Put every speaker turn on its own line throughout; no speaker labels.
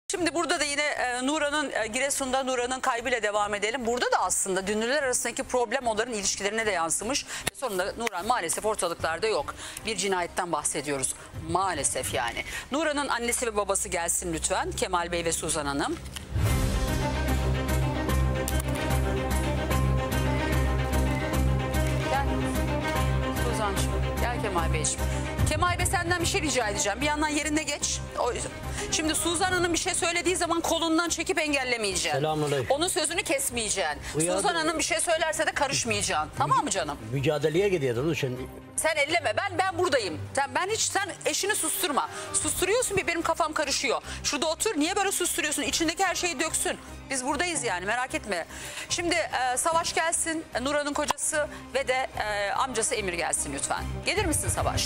Şimdi burada da yine Giresun'da Nuran'ın kaybıyla devam edelim. Burada da aslında dünlüler arasındaki problem onların ilişkilerine de yansımış. Sonunda Nuran maalesef ortalıklarda yok. Bir cinayetten bahsediyoruz maalesef yani. Nuran'ın annesi ve babası gelsin lütfen. Kemal Bey ve Suzan Hanım. Gel Suzan'cığım, gel Kemal Beyciğim. Kemal Bey senden bir şey rica edeceğim. Bir yandan yerine geç. Şimdi Suzan Hanım bir şey söylediği zaman kolundan çekip engellemeyeceksin.
Selamünaleyküm.
Onun sözünü kesmeyeceksin. Suzan Hanım bir şey söylerse de karışmayacaksın. Tamam mı canım?
Mücadeleye gidiyoruz şimdi.
Sen elleme. Ben buradayım. Sen eşini susturma. Susturuyorsun, benim kafam karışıyor. Şurada otur. Niye böyle susturuyorsun? İçindeki her şeyi döksün. Biz buradayız yani, merak etme. Şimdi Savaş gelsin. Nuran'ın kocası ve de amcası Emir gelsin lütfen. Gelir misin Savaş?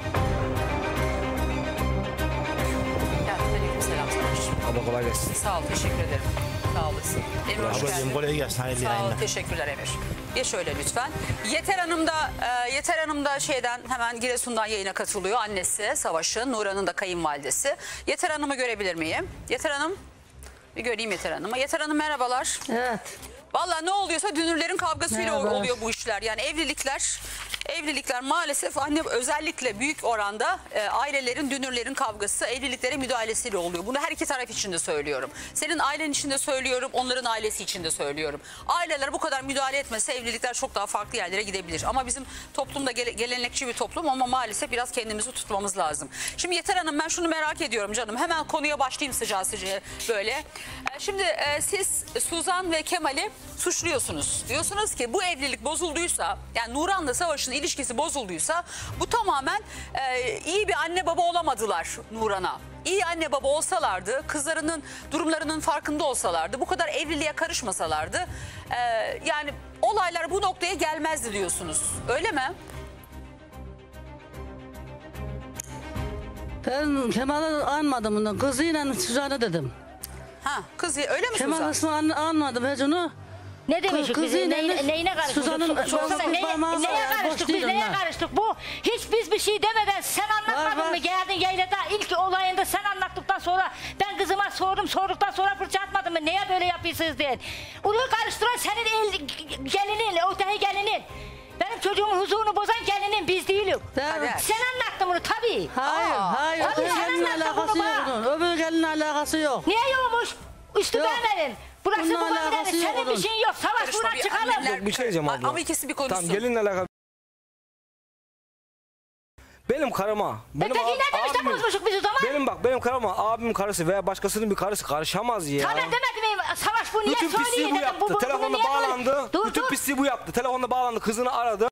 Selam Savaş.
Abla kolay gelsin.
Sağ ol, teşekkür ederim. Sağ olasın. Emir hoş geldin.
Ablacığım kolay gelsin. Hayırlı
Sağ ol,
yayınlar.
teşekkürler Emir. Geç öyle lütfen. Yeter Hanım da şeyden hemen Giresun'dan yayına katılıyor. Annesi Savaş'ın, Nuran'ın da kayınvalidesi. Yeter Hanım'ı görebilir miyim? Yeter Hanım, bir göreyim Yeter Hanım'ı. Yeter Hanım merhabalar.
Evet.
Vallahi ne oluyorsa dünürlerin kavgasıyla
Merhaba.
oluyor bu işler. Yani evlilikler maalesef özellikle büyük oranda ailelerin, dünürlerin kavgası, evliliklere müdahalesiyle oluyor. Bunu her iki taraf için de söylüyorum. Senin ailen için de söylüyorum, onların ailesi için de söylüyorum. Aileler bu kadar müdahale etmese evlilikler çok daha farklı yerlere gidebilir. Ama bizim toplumda gelenekçi bir toplum, ama maalesef biraz kendimizi tutmamız lazım. Şimdi Yeter Hanım, ben şunu merak ediyorum canım. Hemen konuya başlayayım sıcağı böyle. Şimdi siz Suzan ve Kemal'i suçluyorsunuz. Diyorsunuz ki bu evlilik bozulduysa, yani Nuran'la Savaş'ın ilişkisi bozulduysa bu tamamen iyi bir anne baba olamadılar Nuran'a. İyi anne baba olsalardı, kızlarının durumlarının farkında olsalardı, bu kadar evliliğe karışmasalardı yani olaylar bu noktaya gelmezdi diyorsunuz. Öyle mi?
Ben Kemal'i anmadım bunu. Kızıyla Suzan'ı dedim.
Ha, kız öyle mi
Kemal
Suzan?
ismini anmadım hiç onu.
Ne demiştik biz?
Kızıyla
Neyine karıştık?
Suzan'ın
Neye karıştık biz? Neye karıştık? Bu hiç biz bir şey demeden sen anlatmadın mı? Geldin yaylada ilk olayında sen anlattıktan sonra ben kızıma sorduktan sonra fırça atmadım mı? Neye böyle yapıyorsunuz diye. Onu karıştıran senin gelinin, öteki gelinin. Benim çocuğumun huzurunu bozan gelinin, biz değiliz.
Evet.
Sen anlattın bunu tabii.
Hayır.
Tabii
Öbür
sen
gelinin
anlattın
alakası
bunu
yok
bana.
onun. Öbür gelinin alakası yok.
Niye yokmuş? Üstü
Yok.
vermedin. Burası
Bununla
bu
alakası
bölgenin.
yok
Senin bir
onun.
şeyin yok. Savaş
Karışma,
buradan
bir
çıkalım.
anneler-
Bir şey diyeceğim abla.
Ama ikisi bir konuşsun.
Tamam, gelinle alakalı. Benim karıma, benim
Peki ne demiş de bozmuşuk biz o zaman?
benim karıma abimin karısı veya başkasının bir karısı karışamaz ya.
Tabii demedim mi? Savaş bu niye
Bütün pisliği
söylüyor
bu
dedim.
yaptı.
Bunu
Telefonda
niye böyle-
bağlandı.
Dur,
Bütün
dur.
pisliği bu yaptı. Telefonda bağlandı. Kızını aradı.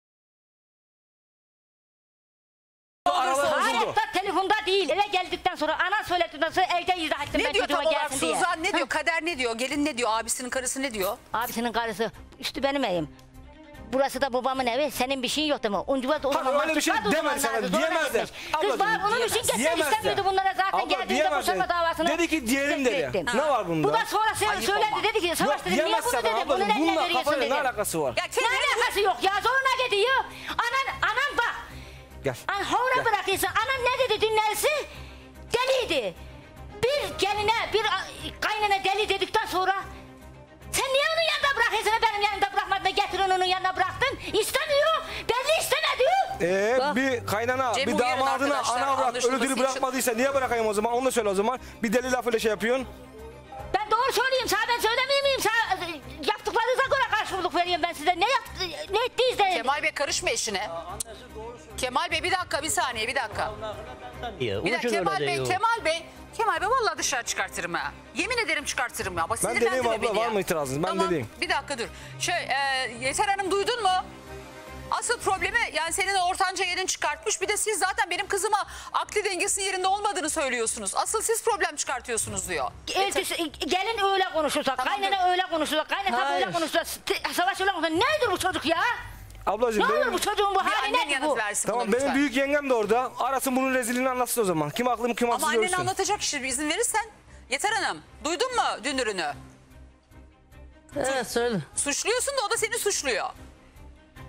Aralar bozuldu.
Hayatta telefonda değil. Eve geldikten sonra anan söyledikten sonra evde izah ettim.
Ne
ben
diyor tam
çocuğuma
olarak
gelsin diye.
Suzan, ne diyor? Kader ne diyor? Gelin ne diyor? Abisinin karısı ne diyor?
Abisinin karısı üstü benim evim. Burası da babamın evi. Senin bir şeyin yok değil mi? Uncuva da o
Tabii
zaman
öyle bir şey
mahcup
demez
vardı,
sana,
zorla
diyemez de.
gitmiş. Kız
Ablacığım,
bana onun
diyemez.
için geçmek
Diyemez de.
istemiyordu bunlara zaten
Abla,
geldiğinde
diyemez de.
boşanma davasını.
Dedi ki diyelim dedi.
ettim.
Ne var bunda?
Bu da sonra
Ayıp
söyledi
olma.
dedi ki Savaş
Yok,
dedi niye
diyemez
bunu
sana
dedi? Bunu
ablacığım.
neyle
Bununla
veriyorsun
kafayla ne
dedi.
alakası var?
Ya
Ne alakası yok ya zoruna gidiyor. Anan bak.
Gel.
Hora
Gel.
bırakıyorsun. Anan ne dedi dinlersi? Deliydi. Bir geline bir kaynana deli dedikten sonra sen niye onun yanında bırakıyorsun? Benim yanımda bırakmadın da getirin onun yanına bıraktın. İstemiyor. Belli istemedi.
Bir kaynana,
Cem
bir
uyarın
damadına
arkadaşlar,
ana bırak,
anlaşılması
ölü diri
için.
bırakmadıysa niye bırakayım o zaman? Onu da söyle o zaman. Bir deli lafıyla şey yapıyorsun.
Ben doğru söyleyeyim sana, ben söylemeyeyim miyim? Sana yaptıklarınıza göre karşılık veriyorum ben size. Ne ettiniz de?
Kemal Bey karışma eşine. Kemal Bey bir dakika, bir saniye, bir dakika. Bir dakika Kemal Bey vallahi dışarı çıkartırım ha. Yemin ederim çıkartırım ya. Bak
Ben
sinirlendirme
deneyim abla,
beni
var
ya.
mı itirazınız? Ben
Tamam,
deneyim.
bir dakika dur. Yeter Hanım duydun mu? Asıl problemi yani senin ortanca gelin çıkartmış. Bir de siz zaten benim kızıma akli dengesinin yerinde olmadığını söylüyorsunuz. Asıl siz problem çıkartıyorsunuz diyor.
Gelin öyle konuşursa,
Tamam,
kaynana öyle konuşursa, kaynata
Hayır.
böyle konuşursa, Savaş öyle konuşursa nedir bu çocuk ya?
Ablacığım
Ne olur
benim...
bu çocuğun bu
Bir
hali
annen
nedir
yanıt
bu?
versin
Tamam,
buna
benim
lütfen.
büyük yengem de orada. Arasın bunun rezilliğini anlatsın o zaman. Kim haklı kim haksız
Ama annen
görsün.
anlatacak işte, bir izin verirsen. Yeter Hanım duydun mu dünürünü?
Evet söyle.
Suçluyorsun da o da seni suçluyor.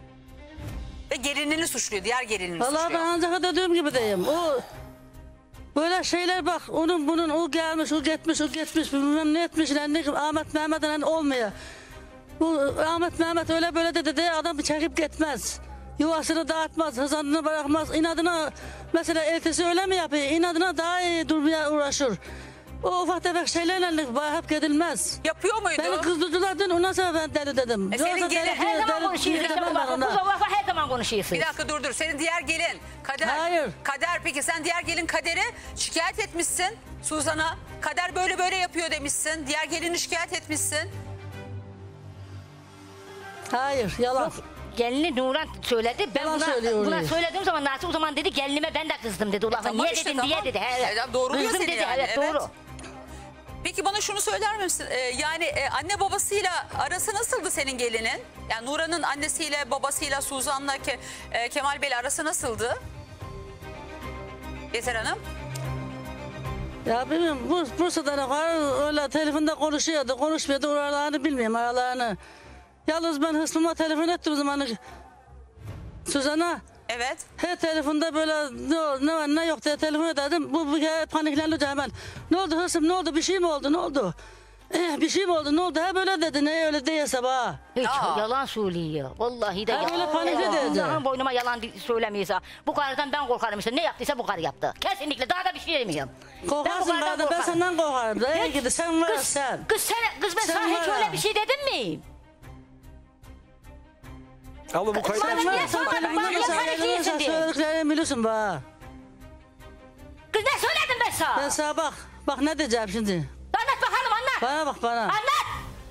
Ve gelinini suçluyor, diğer gelinini
Vallahi
suçluyor.
ben ancak dediğim gibi diyeyim. O Böyle şeyler bak, onun bunun, o gelmiş, o gitmiş, bilmem ne etmiş, Ahmet Mehmet'in olmuyor. Bu Ahmet Mehmet öyle böyle dedi, adam çekip gitmez. Yuvasını dağıtmaz, hızını bırakmaz, inadına mesela eltisi öyle mi yapıyor, inadına daha iyi durmaya uğraşır. O ufak tefek şeylerle hep gidilmez.
Yapıyor muydu?
Beni kızdırdılar dün, ondan sonra ben deli dedim.
Senin gelin
Her zaman konuşuyorsun işte bu lafı. Bu lafı her zaman konuşuyorsun.
Bir dakika dur. Senin diğer gelin Kader.
Hayır.
Kader, peki sen diğer gelin Kader'e şikayet etmişsin Suzan'a. Kader böyle yapıyor demişsin. Diğer gelini şikayet etmişsin.
Hayır, yalan.
Gelini Nuran söyledi. Ben
Yalan söylüyor
buna
orayı.
söylediğim zaman Nasıl o zaman dedi gelinime ben de kızdım dedi. Ulan
tamam
niye
işte,
dedin
tamam.
diye dedi.
Evet, doğruluyor
Kızdım
seni
dedi.
yani,
Evet,
evet.
doğru.
Peki bana şunu söyler misin? Yani anne babasıyla arası nasıldı senin gelinin? Yani Nuran'ın annesiyle babasıyla Suzan'la Kemal Bey'le arası nasıldı? Yeter Hanım.
Ya bilmiyorum, Bursa'da var, öyle telefonda konuşuyordu, konuşmuyordu, oralarını bilmiyorum, aralarını. Yalnız ben hısmıma telefon ettim o zaman Suzan'a.
Evet.
Her telefonda böyle ne var ne yok diye telefon ederdim. Bu paniklendi hemen. Ne oldu hırsım, ne oldu, bir şey mi oldu, ne oldu? Bir şey mi oldu, ne oldu? Ha böyle dedi, ne öyle değilse bana.
Hiç
Aa.
yalan söylüyor. Vallahi de
Ha,
yalan.
öyle panikle dedi.
Allah'ın boynuma yalan söylemiyorsa. Bu karıdan ben korkarım işte. Ne yaptıysa bu karı yaptı. Kesinlikle daha da bir şey demiyorum.
Korkarsın bana, ben senden korkarım. Da iyi gidi, sen var sen.
Kız ben
Sen
sana hiç
var
öyle
ha.
bir şey dedim mi?
Abla bu kayıt
Bana niye sormadın? Bana niye karışıyorsun diye.
Söylediklerini biliyorsun bana.
Kız ne söyledim ben sana?
Ben sana bak ne diyeceğim şimdi.
Anlat bakalım anlat.
Bana bak bana.
Anlat.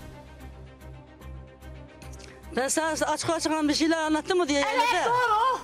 Ben sana açık açık bir şeyler anlattım mı diye
Evet
yerlerde.
doğru.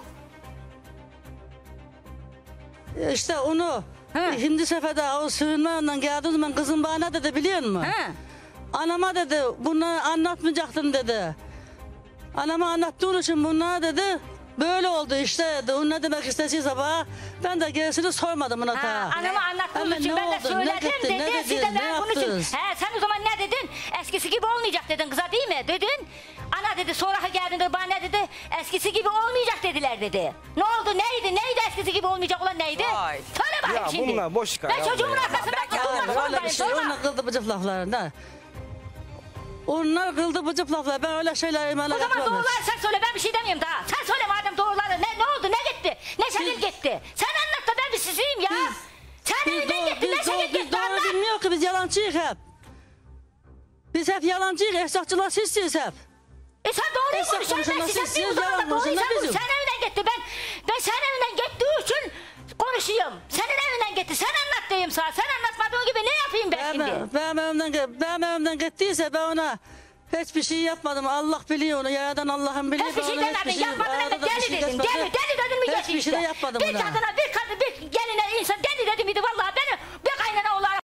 İşte onu
He.
ikinci seferde o sığınmadan geldiğim zaman kızım bana ne dedi biliyor musun?
He.
Anama dedi bunu anlatmayacaktın dedi. Anama anlattığın için bunlar dedi böyle oldu işte dedi. O ne demek istesiyse bana ben de gerisini sormadım ona ta.
Anama anlattığım
Ama
için
ne
ben de
oldu, ne
söyledim
gitti, ne
dedi.
dedi,
Siz de
ne
ben bunun için.
yaptınız?
Sen o zaman ne dedin? Eskisi gibi olmayacak dedin kıza değil mi? Dedin. Ana dedi sonra geldiğinde bana ne dedi? Eskisi gibi olmayacak dediler dedi. Ne oldu neydi eskisi gibi olmayacak olan neydi?
Vay.
Söyle bakayım
Ya
şimdi.
bunlar boş hikaye
Ben
abla
çocuğumun
ya.
arkasından
Ben-
durma
Öyle
sormayın
bir şey
sorma.
onlar kıldı bıcık laflarında. Onlar kıldı bıcık laflar. Ben öyle şeyler imana
O zaman
yapmadım.
doğruları sen söyle ben bir şey demiyorum daha. Sen söyle madem doğruları ne oldu ne gitti? Ne Şenil gitti? Sen anlat da ben bir siziyim ya. Sen evinden gitti ne Şenil
Biz
gitti
doğru
anlat.
bilmiyor ki biz yalancıyız hep. Biz hep yalancıyız. Esnafçılar sizsiniz hep.
Sen doğruyu
Esnaf
konuşuyorsun. Ben
konuşan
size
siz,
bir
yalan
uzakta doğruyu
konuşan
sen konuş.
bizim.
Sen evinden gitti. Ben senin evinden gittiği için konuşuyorum. Senin evinden gitti. Sen anlat diyeyim sana. Sen anlatmadığın gibi ne yapayım ben şimdi?
Benim evimden gittiyse ben ona hiçbir şey yapmadım. Allah biliyor onu. Yaradan Allah'ın biliyor.
Hiçbir şey
Ben ona
demedin. Yapmadın
arada
evet
da bir
deli
şey
dedin.
geçmedi.
Deli dedin mi geçin
Hiçbir şey de yapmadım
Bir
ona.
kadına bir kadın bir geline insan deli dedi miydi? Vallahi beni bir kaynana olarak.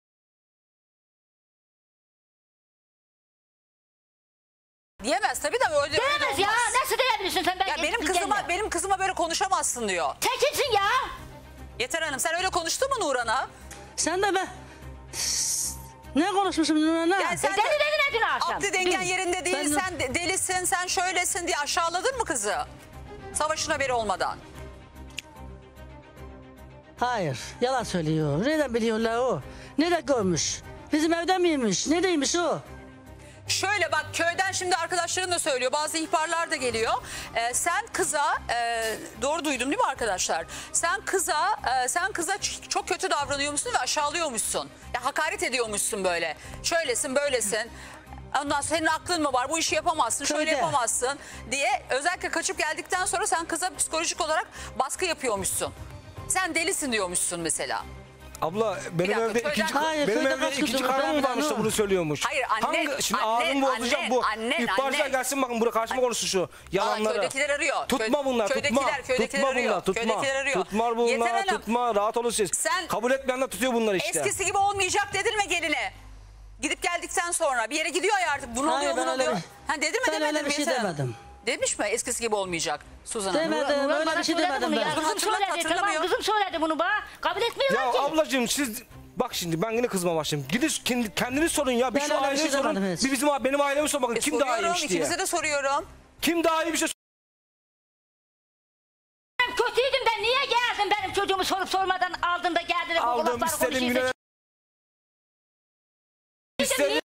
Diyemez tabii de öyle
Diyemez ya.
olmaz.
Nasıl diyebilirsin sen? Ben
Ya
geline?
benim kızıma böyle konuşamazsın diyor.
Sen kimsin ya?
Yeter Hanım, sen öyle konuştun mu Nuran'a?
Sen de ben... Ne konuşmuşum Nurhan'a?
Yani sen
Deli dedin dün akşam.
aklı dengen yerinde değil,
Ben-
sen delisin, sen şöylesin diye aşağıladın mı kızı? Savaşın haberi olmadan.
Hayır. Yalan söylüyor. Nereden biliyorlar o? Nerede görmüş? Bizim evde miymiş? Neredeymiş o?
Şöyle bak, köyden şimdi arkadaşların da söylüyor, bazı ihbarlar da geliyor. Sen kıza doğru duydum değil mi arkadaşlar? Sen kıza çok kötü davranıyormuşsun ve aşağılıyormuşsun. Ya hakaret ediyormuşsun böyle. Şöylesin, böylesin. Ondan sonra senin aklın mı var? Bu işi yapamazsın, şöyle
Köyde.
yapamazsın diye özellikle kaçıp geldikten sonra sen kıza psikolojik olarak baskı yapıyormuşsun. Sen delisin diyormuşsun mesela.
Abla benim
dakika,
evde
köyden-
ikinci,
Hayır,
benim
köyde
evde
kaç
ikinci
kızım var?
karım mı
Ben
varmış da
onu-
bunu söylüyormuş.
Hayır, annen,
Şimdi
annen,
ağzım bozacak bu.
annen,
İhbarcılar
annen.
gelsin bakın buraya karşıma konuşsun şu yalanları.
köydekiler arıyor.
Tutma bunlar, tutma.
Köydekiler
Tutma
arıyor.
bunlar, tutma.
Köydekiler arıyor.
Tutma
Yeter
bunlar,
Hanım,
tutma. Rahat olun siz.
Sen-
Kabul etmeyenler tutuyor bunlar işte.
eskisi gibi olmayacak dedin mi geline? Gidip geldikten sonra bir yere gidiyor ya artık. Bunu
Hayır,
oluyor,
ben
bunu
öyle
oluyor.
bir-
Ha, dedin mi
ben
demedin
öyle
mi
bir şey
Yeter Hanım?
demedim.
Demiş mi eskisi gibi olmayacak Suzan Hanım?
Demedim.
Nurhan
Öyle
bana
bir şey
söyledi
demedim
bunu
ben.
ya. Kızım
Hatırlat,
söyledi
hatırlamıyor.
tamam kızım söyledi bunu bana. Kabul etmiyorlar
Ya
ki.
ablacığım siz bak şimdi ben yine kızma başladım. Gidin kendiniz sorun ya. Bir
Ben
şu
öyle bir
aileyi
şey
sorun.
demedim hiç.
Bir benim ailemi sorun bakın. Kim daha
Soruyorum,
iyiymiş diye.
ikinize de soruyorum.
Kim daha iyi bir şey
Ben kötüydüm ben niye geldim benim çocuğumu sorup sormadan aldın da geldin de bu
Aldım
lafları
istedim
konuşuyorsun.
güne. İstedim.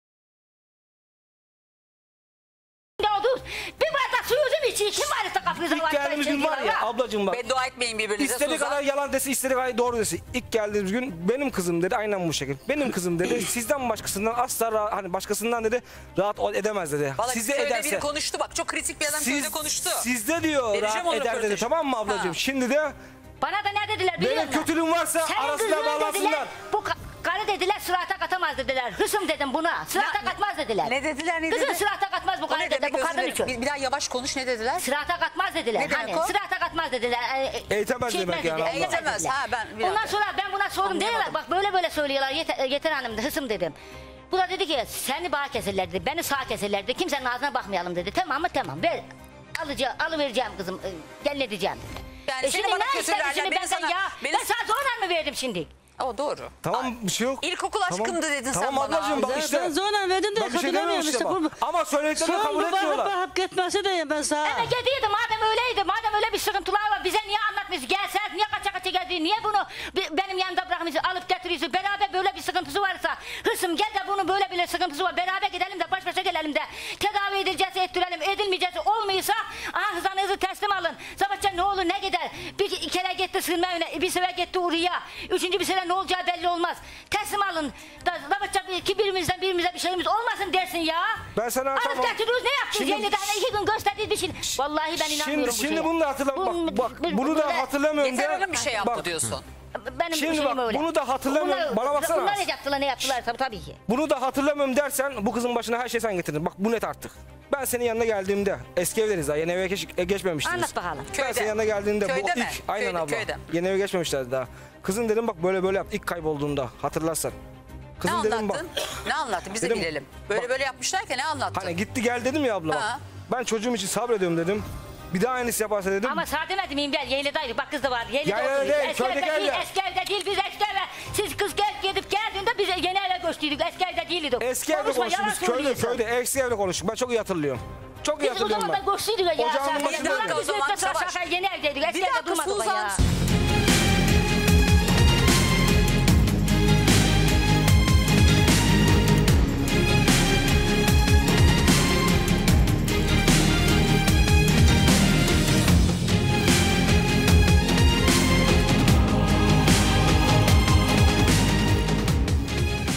Ne oldu? Bir bardak suyunuzu içiyor. Kim var işte kapınıza
İlk
var?
geldiğimiz gün var ya ablacığım bak.
Beddua etmeyin birbirinize.
İstediği
Suzan.
kadar yalan desin, istediği kadar doğru desin. İlk geldiğimiz gün benim kızım dedi, aynen bu şekilde. Benim kızım dedi, sizden başkasından asla hani başkasından dedi rahat edemez dedi.
Vallahi
Size
köyde
ederse.
biri konuştu bak, çok kritik bir adam köyde konuştu.
Sizde diyor
Vereceğim
rahat
onu
eder dedi,
röportajı.
tamam mı ablacığım?
Ha.
Şimdi de
Bana da ne dediler biliyor
benim
musun?
kötülüğüm varsa
Senin
arasına
kızın dediler,
bağlansınlar.
bu karı dediler sırata katamaz dediler. Hısım dedim buna. Sırata katmaz dediler.
Ne dediler, ne
Kızın
dedi?
sırata katmaz bu
O
karı
ne
dedi.
demek,
Bu
özür
kadın
dilerim.
için.
Bir daha yavaş konuş, ne dediler?
Sırata katmaz dediler.
Ne demek
Hani
o?
sırata katmaz dediler.
Eğitemez
Şey
demek
etmez
yani,
dediler,
anladım.
eğitemez
Eğitemez,
dediler.
ha, ben bir
Ondan
dakika.
sonra ben buna sordum diyorlar.
Anlayamadım.
Bak böyle söylüyorlar. Yeter Hanım dedi. Hısım dedim. Bu da dedi ki seni bağ keserler dedi. Beni sağ keserler dedi. Kimsenin ağzına bakmayalım dedi. Tamam mı? Tamam. Ver. Alıvereceğim kızım. Gelin edeceğim dedi.
Yani seni
şimdi
bana
ne
kötülerler,
istedin şimdi
beni
benden
sana-
ya?
beni-
Ben sana zorla mı verdim şimdi?
O doğru.
Tamam bir şey yok.
İlkokul aşkımdı dedin sen
tamam
bana.
ablacığım bak
Ben
işte.
zorla verdim de
Ben bir şey
hatırlamıyorum
demiyorum
işte.
işte bak. Ama söylediklerini
Son
kabul
bu
etmiyorlar.
bakıp gitmesi diyeyim ben sana.
Evet gediydi madem öyleydi. Madem öyle bir sıkıntılar var. Bize niye anlatmıyorsun? Gelsen niye kaça kaça geldin? Niye bunu benim yanımda bırakmışsın? Alıp getiriyorsun. Beraber böyle bir sıkıntısı varsa. Hısım gel de bunun böyle bir sıkıntısı var. Beraber gidelim de baş başa gelelim de. Tedavi edileceğiz ettirelim. Edilmeyeceğiz olmuyorsa hızanızı teslim alın. Sabahça ne olur ne gider. Bir kere gitti sığınma evine. Bir sefer gitti oraya. Üçüncü bir sefer ne olacağı belli olmaz. Teslim alın. Sabahça ki birimize bir şeyimiz olmasın dersin ya.
Ben sana
Alıp
tamam.
getiriyoruz ne yaptınız?
Şimdi-
Yeni tane 2 gün gösterdiği bir şey. Vallahi ben inanmıyorum bu
Şimdi
şeye.
bunu da hatırlamıyorum. Bak bunu da hatırlamıyorum.
Yeter
diye-
Hanım bir şey yaptı
bak,
diyorsun.
Benim
Şimdi
şeyim
bak,
öyle.
bunu da hatırlamıyorum. Bana baksana.
Bunlar ne yaptılar ne yaptılar tabii ki.
Bunu da hatırlamıyorum dersen bu kızın başına her şey sen getirdin. Bak bu net artık. Ben senin yanına geldiğimde eski evleriz daha yeni eve geçmemiştiniz.
Anlat bakalım.
Ben
Köyde.
senin yanına geldiğinde
Köyde
bu
mi?
ilk aynen
Köyde,
abla.
köyde.
Yeni eve geçmemişlerdi daha. Kızın dedim bak böyle yaptı ilk kaybolduğunda hatırlarsan.
Ne
Kızın dedim bak.
anlattın? Ne anlattın? Biz de
Dedim,
bilelim. Böyle
bak-
böyle yapmışlar ki ne anlattın?
Hani gitti gel dedim ya abla bak.
Ha.
Ben çocuğum için sabrediyorum dedim. Bir daha aynısı yaparsa dedim.
Ama sağ demedim miyim ben yeğledaydık bak kız da var. Yeğlede
Yaylada
oturuyoruz.
değil,
Eski
köyde
evde değil
geldi.
eski evde değil biz eski eve. Siz kız gidip geldiğinde biz yeni eve göçtüydük eski evde değildik.
Eski evde
Konuşma,
konuştuk
yalan
biz köyde
söylüyorsun.
eski evde konuştuk. Ben çok iyi hatırlıyorum. Çok iyi
Biz o
hatırlıyorum
zaman da
ben.
göçtüydük ya.
Ocağın
Sen-
başında
Biz
o zaman
mesela
Savaş.
yeni evdeydik. Eski
Bir
evde
dakika
durmadık
Suzan,
ya.